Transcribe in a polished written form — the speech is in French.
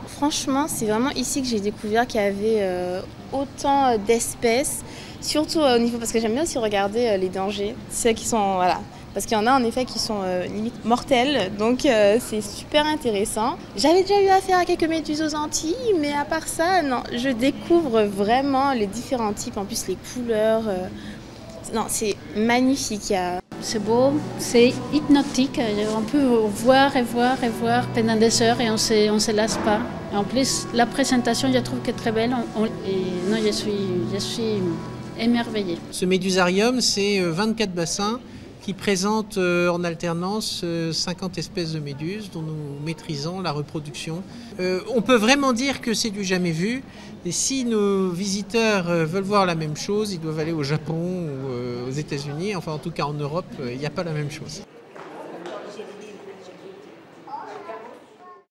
Franchement, c'est vraiment ici que j'ai découvert qu'il y avait autant d'espèces, surtout au niveau, parce que j'aime bien aussi regarder les dangers, ceux qui sont, voilà, parce qu'il y en a en effet qui sont limite mortels, donc c'est super intéressant. J'avais déjà eu affaire à quelques méduses aux Antilles, mais à part ça, non, je découvre vraiment les différents types, en plus les couleurs, non, c'est magnifique. C'est beau, c'est hypnotique. On peut voir et voir et voir pendant des heures et on se lasse pas. En plus, la présentation, je trouve qu'elle est très belle. Et non, je suis émerveillée. Ce médusarium, c'est 24 bassins qui présentent en alternance 50 espèces de méduses dont nous maîtrisons la reproduction. On peut vraiment dire que c'est du jamais vu. Et si nos visiteurs veulent voir la même chose, ils doivent aller au Japon ou aux États-Unis. Enfin, en tout cas en Europe, il n'y a pas la même chose.